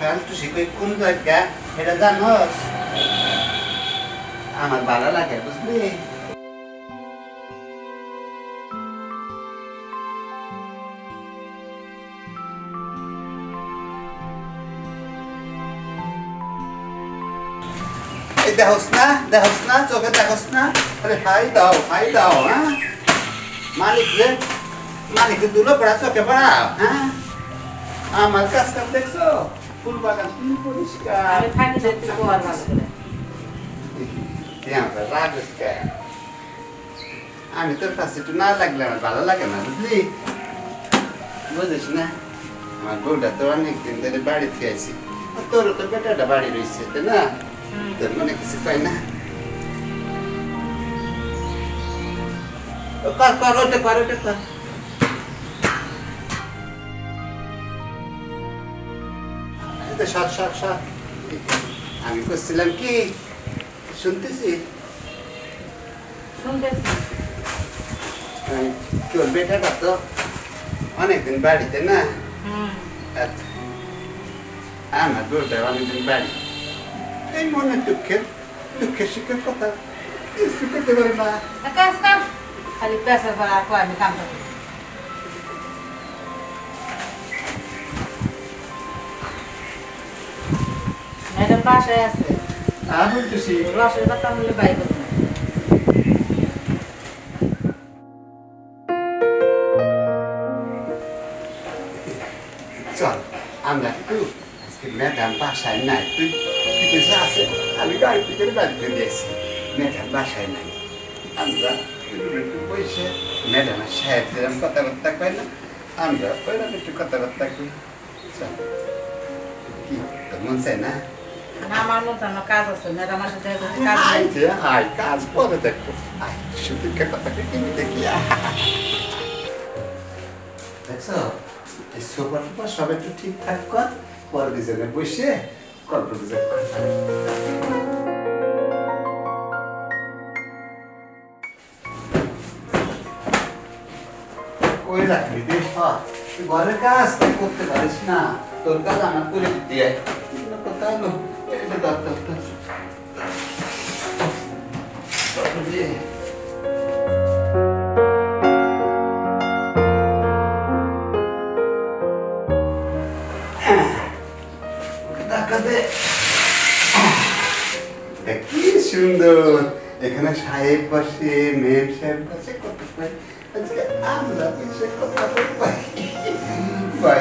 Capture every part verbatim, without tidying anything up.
ফালতু শিখে কোন জায়গা এটা জানোস আমার ভালো লাগে বুঝলি এই দেখোস না দেখোস না চোখে দেখোস না আরে হাই দাও হাই দাও হ্যাঁ মালিক রে মালিক দুলো পড়া চোখে পড়াও হ্যাঁ আমার কাজ কাম দেখছো ফুল বাগান কি পরিষ্কার আরে ফাঁকি যেতে কোয়ার ভালো করে यहाँ पर राग उसका আমি তোর কাছে একটু না লাগলে আমার ভালো লাগে না বুঝলি বুঝিস না আমার বউটা তো অনেকদিন ধরে বাড়ি খেয়েছি তোরও তো বেটাটা বাড়ি রয়েছে তাই না তোর মনে কিছু পাই না কর কর ওটা কর ওটা কর সর সর সর আমি করছিলাম কি শুনতেছি শুনতেছি তোর বেটাটা তো অনেকদিন বাড়িতে না আমার বউটা অনেকদিন বাড়ি এই মনে দুঃখের দুঃখের সুখের কথা কিছু করতে পারে না কাজ কাম খালি পেশা করা কয় আমি কাম করি ম্যাডাম বাসায় আছে আর বলতেছি রসের কথা হলে বাই করবো চল আমরা একটু আজকে ম্যাডাম বাসায় নাই তুই তুই কিছু আছে আমি গাড়ি থেকে বাড়িতে দিয়েছি ম্যাডাম বাসায় নাই আমরা একটু বসে ম্যাডামের সাহেব যেরকম কথাবার্তা কই না আমরা ওইরকম একটু কথাবার্তা কই চল কি তোর মন চাই না আমার মতো আমার কাজ আছে ম্যাডামের সাথে কাজ নাই হাই কাজ পরে দেখো শুধু কথা কিনে দেখি দেখছো এই সোফা টোফা সব একটু ঠিকঠাক কর পরে দুজনে বসে গল্প গুজব কর কই রাখবি দেখ তুই ঘরের কাজ তুই করতে পারিস না তোর কাজ আমার করে দিতে হয় কোথায় নো এটা দরকার কি সুন্দর এখানে সাহেব বসে মেম সাহেব বসে কত পাই আজকে আমরা বসে কথা বলবো ভাই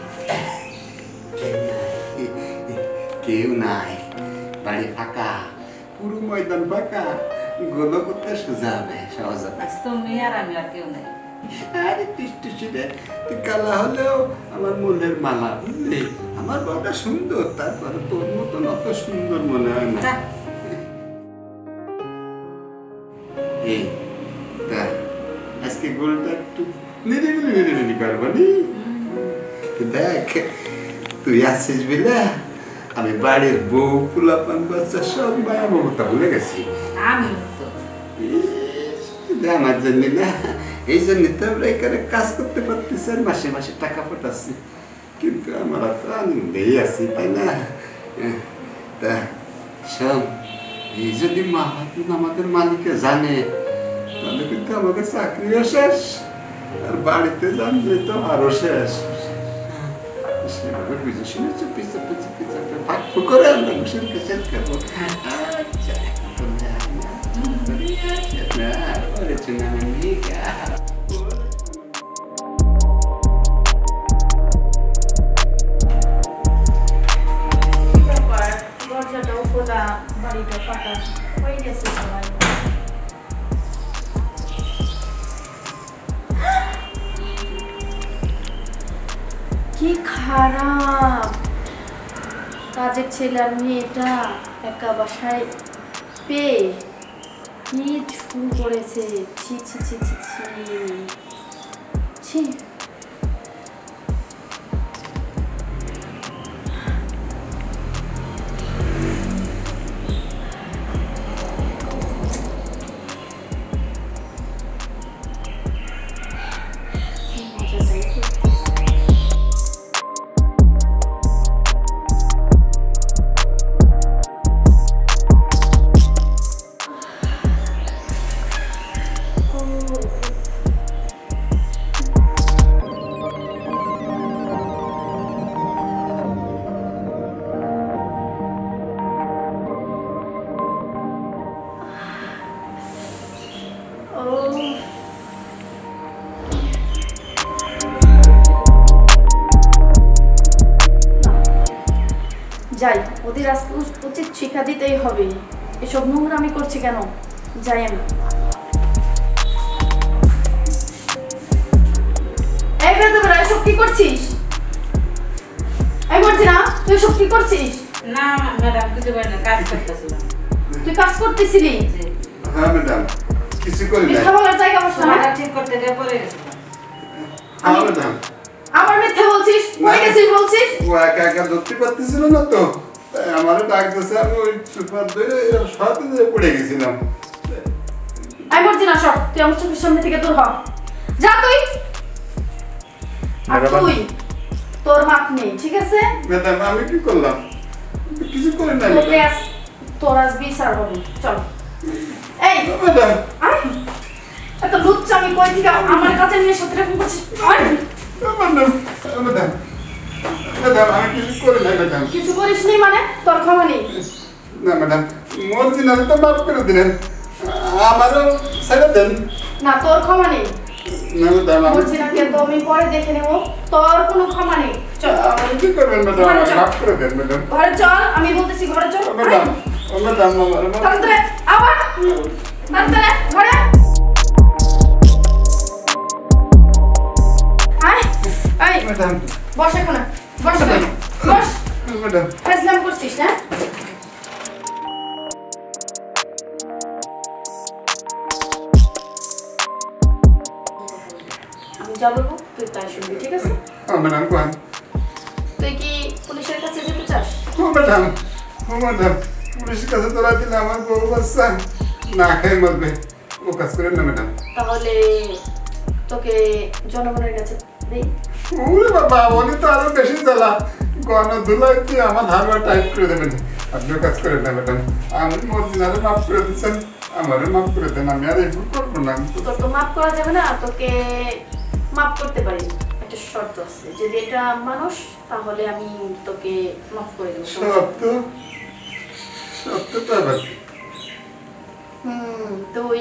কেউ নাই বাড়ি ফাঁকা পুরো ময়দান ফাঁকা গোলো করতে সোজা হবে সহজ হবে তুমি আর আমি আর কেউ নাই আরে টিসটিসি রে তুই কালা হলেও আমার মনের মালা বুঝলি আমার বউটা সুন্দর তারপরে তোর মতন অত সুন্দর মনে হয় না এই তা আজকে গোলটা একটু নিরিবিলি নিরিবিলি করবো নি দেখ তুই আসিস বিলে আমি বাড়ির বউ পোলাপান বাচ্চা সব মায়া মমতা ভুলে গেছি আমি তো আমার জন্য না এই জন্য তো আমরা এখানে কাজ করতে পারতেছি আর মাসে মাসে টাকা পাঠাচ্ছি কিন্তু আমরা তো আনন্দেই আছি তাই না তা সব এই যদি মাহাতুন আমাদের মালিকে জানে তাহলে কিন্তু আমাদের চাকরিও শেষ আর বাড়িতে জানলে তো আরো শেষ সেভাবে বুঝে শুনে চুপি চুপি চুপি চুপি ফাঁক ফুক করে আমরা বসে কেসেল করবো আচ্ছা Olha, tinha uma amiga. Agora já dá o fogo da barriga para cá. Oi, desse trabalho. কি খারাপ কাজের ছেলে আর মেয়েটা একা বাসায় পেয়ে কি শুরু করেছে ছি ছি ছি ছি ছি ছি যাই, ওদের আজকে উচিত শিক্ষা দিতেই হবে। এসব নোংরামি করছে কেন? যাই আমি। এই বেদবরা, এসব কি করছিস? এই বলছি না, তুই এসব কি করছিস? না ম্যাডাম, কিছু করি না, কাজ করতেছিলাম। তুই কাজ করতেছিলি? হ্যাঁ ম্যাডাম, কিছু করি না। মিথ্যা বলার জায়গা বস না। ঠিক করতে গিয়ে পড়ে গেছিলাম। হ্যাঁ ম্যাডাম। আমার মিথ্যা বলছিস? পড়ে গেছিস বলছিস? ও একা একা ধরতে পারতেছিল না তো, তাই আমারও ডাক দিয়েছে, আমি ওই সুপার ধরে সাথে দিয়ে পড়ে গেছিলাম। আমি বলছি না, সব তুই আমার চোখের সামনে থেকে দূর হ। যা তুই। আর তুই তোর মাপ নেই, ঠিক আছে? ম্যাডাম আমি কি করলাম? কিছু করি না তোকে আজ তোর আজ বিচার হবে। চল। এই ম্যাডাম, আয়। এত লুচ্চা আমি কই থেকে আমার কাছে নিয়ে সাথে এরকম করছিস? আয়। ম্যাডাম ম্যাডাম ম্যাডাম আমি কিছু করি না ম্যাডাম। কিছু করিস নি মানে? তোর ক্ষমা নেই? না ম্যাডাম, মর্জিনারে তো মাফ করে দিলেন, আমারও ছেড়ে দেন। না, তোর ক্ষমা নেই। না ম্যাডাম, আমি মর্জিনাকে তো আমি পরে দেখে নেব, তোর কোনো ক্ষমা নেই। চল। আপনি কি করবেন ম্যাডাম? ঘরে চল। মাফ করে দেন ম্যাডাম। ঘরে চল, আমি বলতেছি ঘরে চল। ম্যাডাম ও ম্যাডাম আমার তাড়াতাড়ি আবার তাড়াতাড়ি ঘরে আয়। আয় ম্যাডাম, বস এখন, বস বস। ম্যাডাম ফেসলাম করছিস না? আমি যা বলবো তুই তাই শুনবি, ঠিক আছে? ও ম্যাডাম কোন? তুই কি পুলিশের কাছে যেতে চাস? ও ম্যাডাম ও ম্যাডাম পুলিশের কাছে তোরা দিলে আমার বউ বাচ্চা না খেয়ে মরবে, ও কাজ করেন না ম্যাডাম। তাহলে তোকে জনগণের কাছে দেই। ওরে বাবা, উনি তো আরো বেশি জ্বালা, গণ ধুলাই তুই আমার হারবার টাইপ করে দেবেন। আপনিও কাজ করেন না ম্যাডাম, আমি মর্জিনারে মাফ করে দিচ্ছেন, আমারও মাফ করে দেন, আমি আর এগুলো করবো না। তোর তো মাফ করা যাবে না, তোকে মাফ করতে পারি, একটা শর্ত আছে। যদি এটা মানুষ তাহলে আমি তোকে মাফ করে দেবো। সত্য সত্যটা আবার কি? হুম তুই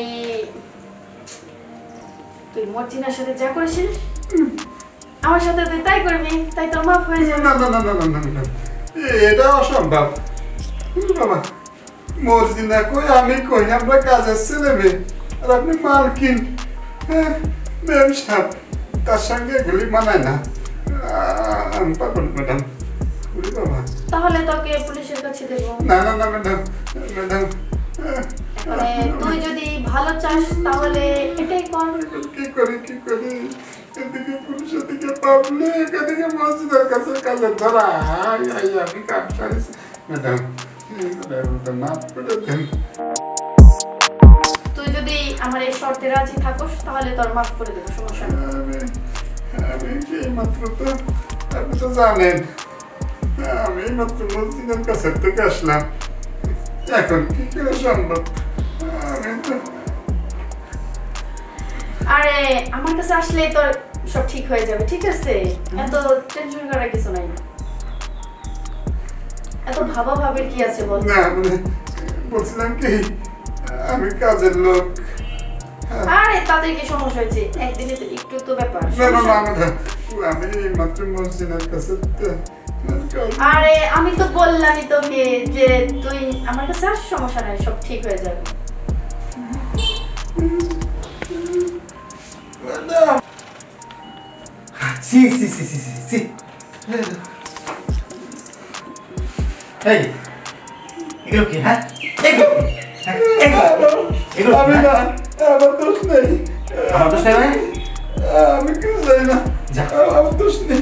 তুই মর্জিনার সাথে যা করেছিস আমার সাথে তুই তাই করবি, তাই তোর মাফ হয়ে যাবে। না না না না না না, এটা অসম্ভব। বাবা মর্জিনা কই, আমি কই, আমরা কাজের ছেলে মেয়ে, আর আপনি মালকিন, হ্যাঁ ম্যাম সাহেব, তার সঙ্গে এগুলি মানায় না। আমি পারবো না ম্যাডাম। বাবা তাহলে তোকে পুলিশের কাছে দেবো। না না না ম্যাডাম ম্যাডাম মানে তুই যদি ভালো চাস তাহলে এটাই কর। কি করি কি করি, এদিকে পুলিশের দিকে পাবলিক, এদিকে মসজিদের কাছে কাজে ধরা, আমি কাজ করেছি। ম্যাডাম মাফ করে দেন। তুই যদি আমার এই শর্তে রাজি থাকস তাহলে তোর মাফ করে দেবো, সমস্যা নেই। আমি আমি কি মাত্র তো, আপনি তো জানেন আমি মাত্র মসজিদের কাছে থেকে আসলাম, এখন কি করে সম্ভব? আমি তো আরে আমার কাছে আসলে তোর সব ঠিক হয়ে যাবে, ঠিক আছে? এত টেনশন করার কিছু নাই, এত ভাবা ভাবের কি আছে বল? না মানে বলছিলাম কি, আমি কাজের লোক। আরে তাদের কি সমস্যা হয়েছে? একদিনে তো একটু তো ব্যাপার। না না না না, আমি মাত্র মসজিদের কাছে। আরে আমি তো বললামই তোকে যে তুই আমার কাছে আস, সমস্যা নাই, সব ঠিক হয়ে যাবে। C C C C C এই এগুলো কি? হ্যাঁ এগুলো এগুলো আমি না, আমার দোষ নেই। আমার দোষ নেই মানে? আমি কিছু জানি না, আমার দোষ নেই।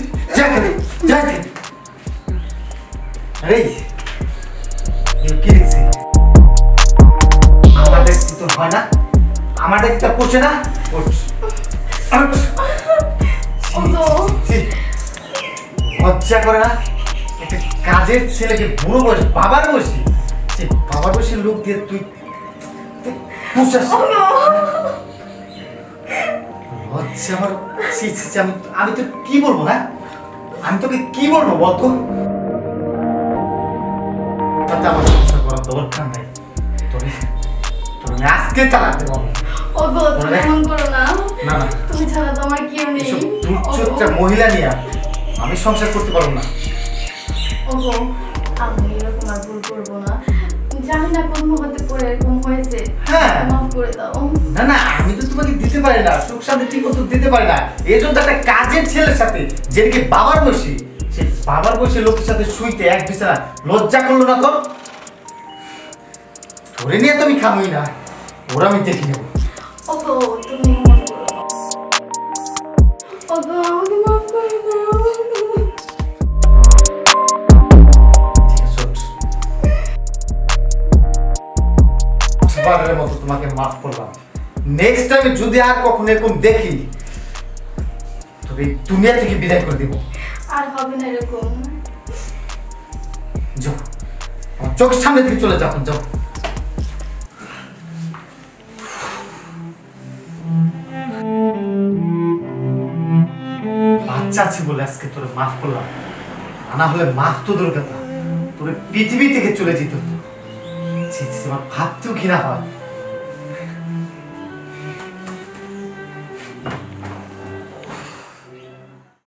আরে এগুলো কি লিখছি? আমাদের কি তোর হয় না? আমাদের কি তোর পোষে না? লজ্জা করে না? একটা কাজের ছেলেকে বুড়ো বয়স, বাবার বয়সী, সে বাবার বয়সী লোক দিয়ে তুই লজ্জা আমার। আমি আমি তো কি বলবো? হ্যাঁ আমি তোকে কি বলবো বলতো? তাতে আমার সংসার করার দরকার নাই, তোরে তোর আমি আজকে তালাক দেবো। ওগো তুমি এমন করো না, না না, তুমি ছাড়া তো আমার কেউ নেই। এসব দুর্চরিত্রা মহিলা নিয়ে আমি সংসার করতে পারবো না। ওগো আমি এরকম আর ভুল করবো না। জানি না কোন মুহূর্তে পরে এরকম হয়েছে। হ্যাঁ। মাফ করে দাও। না না আমি তো তোমাকে দিতে পারি না, সুখ শান্তি ঠিক মতো দিতে পারি না। এই জন্য একটা কাজের ছেলের সাথে যে নাকি বাবার বসি, সেই বাবার বসে লোকের সাথে শুইতে এক বিছানা লজ্জা করলো না তোর? ধরে নিয়ে তুমি খামই না, ওরা আমি দেখে নেবো। ওগো তুমি মন করো না। ওগো আমাকে মাফ করে দাও। বারের মতো তোমাকে মাফ করলাম। নেক্সট টাইমে যদি আর কখনো এরকম দেখি তবে দুনিয়া থেকে বিদায় করে দিব। আর হবে না এরকম। যাও, আমার চোখের সামনে থেকে চলে যাও। যাও। বাচ্চা আছে বলে আজকে তোরে মাফ করলাম, না হলে মাফ তো দূর কথা, তোরে পৃথিবী থেকে চলে যেত। আমার ভাবতেও ঘৃণা হয়।